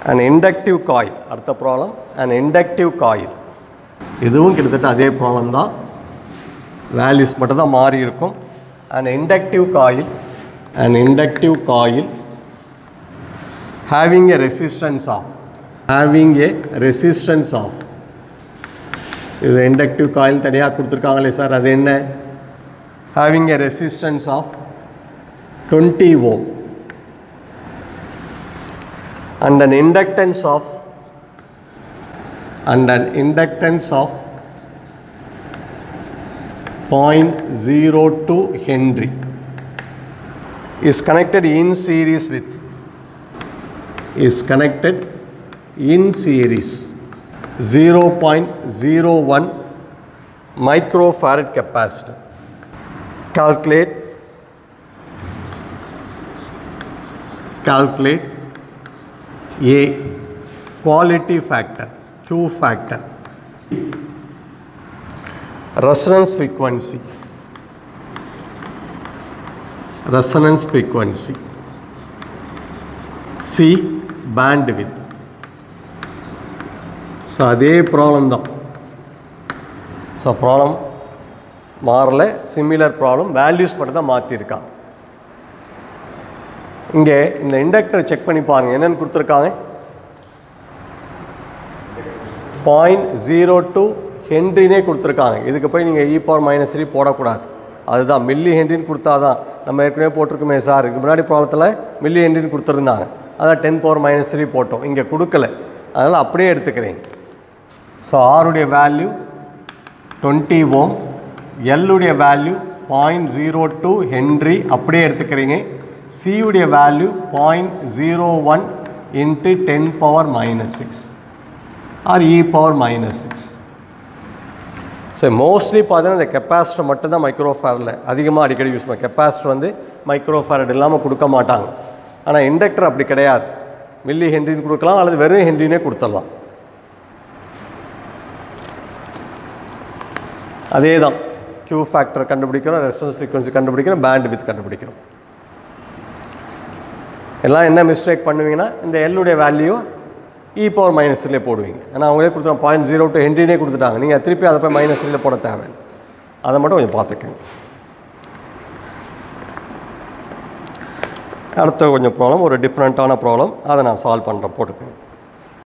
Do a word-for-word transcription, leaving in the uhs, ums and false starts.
an inductive coil. அடுத்த problem, an inductive coil. இதுவும் கிட்டத்தட்ட அதே problem தான், values மட்டும் தான் மாறி இருக்கும். An inductive coil, an inductive coil having a resistance of, having a resistance of, இது inductive coil தனியா கொடுத்திருக்காங்களே சார், அது என்ன? Having a resistance of twenty ohm and an inductance of and an inductance of zero point zero two Henry is connected in series with is connected in series zero point zero one microfarad capacitor. Calculate calculate A quality factor, Q factor, resonance frequency, resonance frequency, C bandwidth. So அதே problem தான். So problem மாறல, similar problem, values மட்டும் தான் மாற்றிருக்காங்க. இங்கே இந்த inductor check பண்ணி பாருங்கள், என்னென்னு கொடுத்துருக்காங்க? பாயிண்ட் ஜீரோ டூ ஹென்ரினே கொடுத்துருக்காங்க. இதுக்கு போய் நீங்கள் இ பவர் மைனஸ் த்ரீ போடக்கூடாது. அதுதான் மில்லி ஹென்ரின்னு கொடுத்தா தான், நம்ம ஏற்கனவே போட்டிருக்குமே சார், இதுக்கு முன்னாடி ப்ராப்ளத்தில் மில்லி ஹென்ரின்னு கொடுத்துருந்தாங்க, அதான் டென் பவர் மைனஸ் த்ரீ போட்டோம். இங்கே கொடுக்கல, அதனால் அப்படியே எடுத்துக்கிறேன். ஸோ ஆருடைய வேல்யூ டுவெண்ட்டி ஓம், எல்லுடைய value point zero two henry அப்படியே எடுத்துக்கிறீங்க. C உடைய value point zero one into ten power minus six or e power minus six. So mostly பார்த்தீங்கன்னா இந்த கெப்பாசிட்டர் மட்டும்தான் மைக்ரோஃபேரில் அதிகமாக அடிக்கடி யூஸ் பண்ணுவோம். கெப்பாசிட்டர் வந்து மைக்ரோஃபேரட் இல்லாமல் கொடுக்க மாட்டாங்க. ஆனால் இண்டக்டர் அப்படி கிடையாது, மில்லி ஹென்ரின்னு கொடுக்கலாம் அல்லது வெறும் ஹென்ரினே கொடுத்துடலாம். அதே தான் Q ஃபேக்டர் கண்டுபிடிக்கிறோம், ரெசனன்ஸ் ஃப்ரீக்வன்சி கண்டுபிடிக்கிறோம், பேண்ட் வித் கண்டுபிடிக்கிறோம். எல்லாம் என்ன மிஸ்டேக் பண்ணுவீங்கன்னா, இந்த எல்லுடைய வேல்யூ இ பவர் மைனஸ் த்ரீலே போடுவீங்க. ஏன்னா அவங்களே கொடுத்துருவாங்க பாயிண்ட் ஜீரோ டூ ஹென்ரினே கொடுத்துட்டாங்க, நீங்கள் திருப்பி அதை போய் மைனஸ் த்ரீல போட தேவை. அதை மட்டும் கொஞ்சம் பார்த்துக்கங்க. அடுத்த கொஞ்சம் ப்ராப்ளம், ஒரு டிஃப்ரெண்ட்டான ப்ராப்ளம், அதை நான் சால்வ் பண்ணுறேன், போட்டுக்கோங்க.